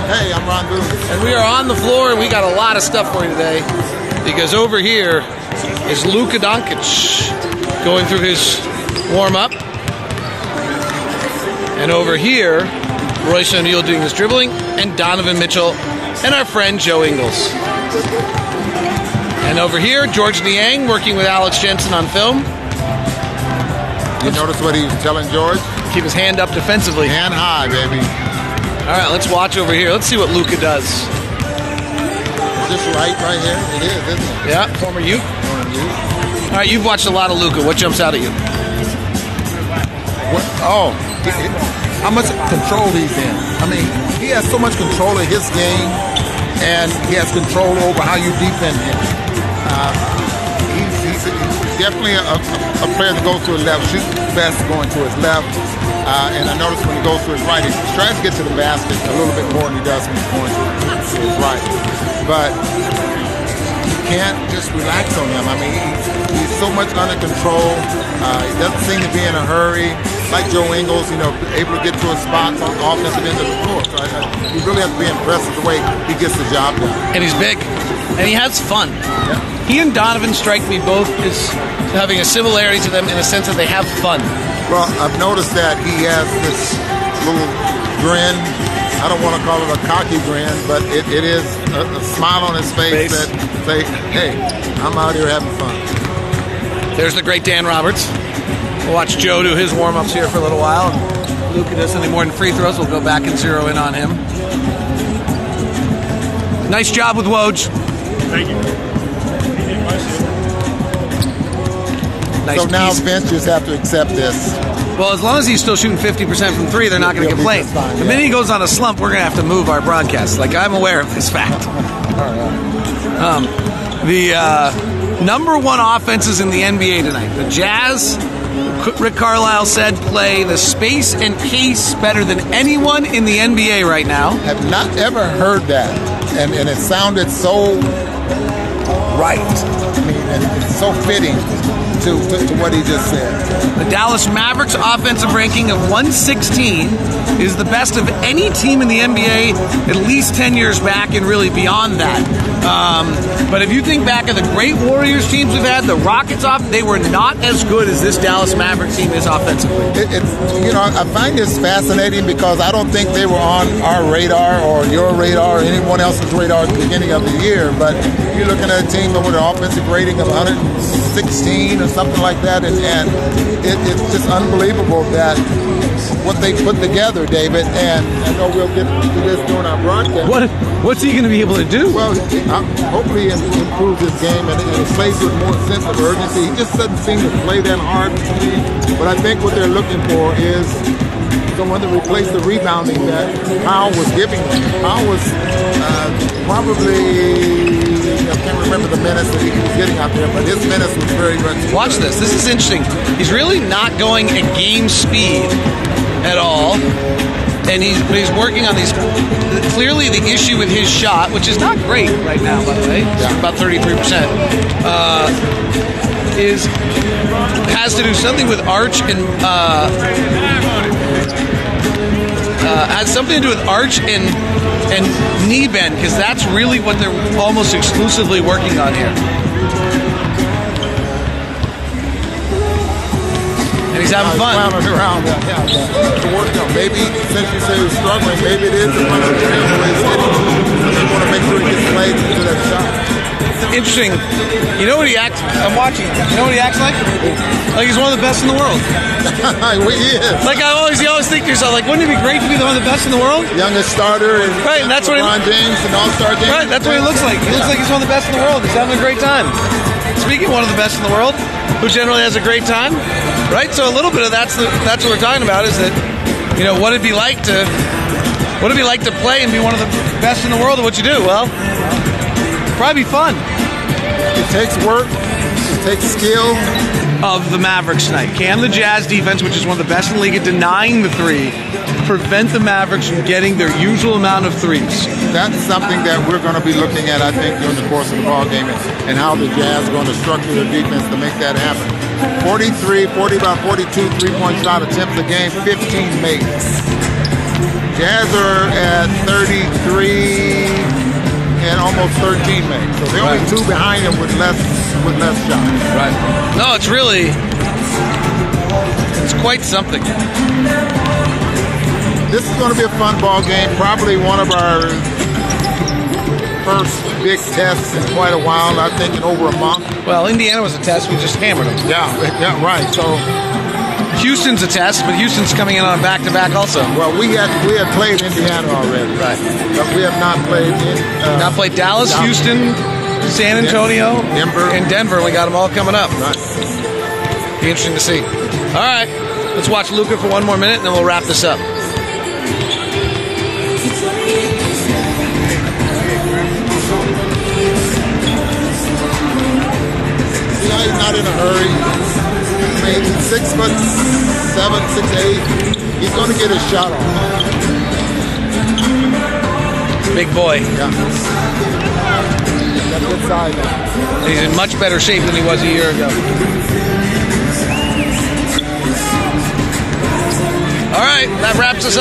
Hey, I'm Ron Boone. And we are on the floor, and we got a lot of stuff for you today. Because over here is Luka Doncic going through his warm-up. And over here, Royce O'Neal doing his dribbling, and Donovan Mitchell, and our friend Joe Ingles. And over here, George Niang working with Alex Jensen on film. You notice what he was telling George? Keep his hand up defensively. Hand high, baby. All right, let's watch over here. Let's see what Luka does. Is this right here? It is, isn't it? Yeah, former youth. All right, you've watched a lot of Luka. What jumps out at you? How much control he's in. I mean, he has so much control of his game, and he has control over how you defend him. He's definitely a player that goes to his left, shoots best going to his left. And I notice when he goes to his right, he tries to get to the basket a little bit more than he does when he's going to his right. But you can't just relax on him. I mean, he's so much under control. He doesn't seem to be in a hurry. Like Joe Ingles, able to get to his spots on the offensive end of the floor. So you really have to be impressed with the way he gets the job done. And he's big. And he has fun. Yeah. He and Donovan strike me both as having a similarity to them in the sense that they have fun. Well, I've noticed that he has this little grin. I don't want to call it a cocky grin, but it is a smile on his face that say, hey, I'm out here having fun. There's the great Dan Roberts. We'll watch Joe do his warm-ups here for a little while. If Luka does any more than free throws, we'll go back and zero in on him. Nice job with Woj. Thank you. Nice so now piece. Vince just have to accept this. Well, as long as he's still shooting 50% from three, they're not going to complain. The minute he goes on a slump, we're going to have to move our broadcast. Like, I'm aware of this fact. The number one offenses in the NBA tonight. The Jazz, Rick Carlisle said, play the space and pace better than anyone in the NBA right now. Have not ever heard that. And it sounded so right. I mean, and it's so fitting to what he just said. The Dallas Mavericks offensive ranking of 116 is the best of any team in the NBA at least 10 years back and really beyond that. But if you think back of the great Warriors teams we've had, the Rockets they were not as good as this Dallas Mavericks team is offensively. I find this fascinating because I don't think they were on our radar or your radar or anyone else's radar at the beginning of the year. But you're looking at a team with an offensive rating of 116 or something like that, and it's just unbelievable that what they put together, David. And I know we'll get to this during our broadcast. What's he going to be able to do? Well, hopefully he improves his game and he plays with more sense of urgency. He just doesn't seem to play that hard to me. But I think what they're looking for is someone to replace the rebounding that Powell was giving them. Powell was probably, I can't remember the minutes that he was getting out there, but his minutes was very much. Watch this. This is interesting. He's really not going at game speed at all. And he's working on these. Clearly, the issue with his shot, which is not great right now, by the way, about 33%, has to do something with arch and has something to do with arch and knee bend, because that's really what they're almost exclusively working on here. And he's having fun. Around. Maybe since you say he's struggling, maybe it is one of the ways they want to make sure he gets played into that shot. Interesting. You know what he acts? I'm watching. You know what he acts like? Like he's one of the best in the world. He is. Like you always think to yourself, like, wouldn't it be great to be one of the best in the world? Youngest starter, and right, and that's what LeBron James, and All-Star James. Right, that's what he looks like. He looks like he's one of the best in the world. He's having a great time. Speaking of one of the best in the world, who generally has a great time, right? So a little bit of that's what we're talking about is that, what it'd be like to play and be one of the best in the world at what you do. Well, probably be fun. It takes work. It takes skill. Of the Mavericks tonight. Can the Jazz defense, which is one of the best in the league at denying the three, prevent the Mavericks from getting their usual amount of threes? That's something that we're going to be looking at, I think, during the course of the ball game, and how the Jazz are going to structure their defense to make that happen. 40 by 42 three-point shot attempts a game, 15 makes. Jazz are at 33 and almost 13 made. So they're only 2 behind them with less shots. Right. No, it's quite something. This is going to be a fun ball game. Probably one of our first big tests in quite a while. I think in over a month. Well, Indiana was a test. We just hammered them. Yeah, right. So Houston's a test, but Houston's coming in on a back-to-back also. Well, we had played Indiana already. Right. But we have not played not played Dallas, Houston, San Antonio, Denver. and Denver. We got them all coming up. Right. Be interesting to see. All right. Let's watch Luka for one more minute, and then we'll wrap this up. He's not in a hurry. I mean, he's 6'7", 6'8". He's going to get his shot off. Big boy. Yeah. Got good side now. He's in much better shape than he was a year ago. All right, that wraps us up.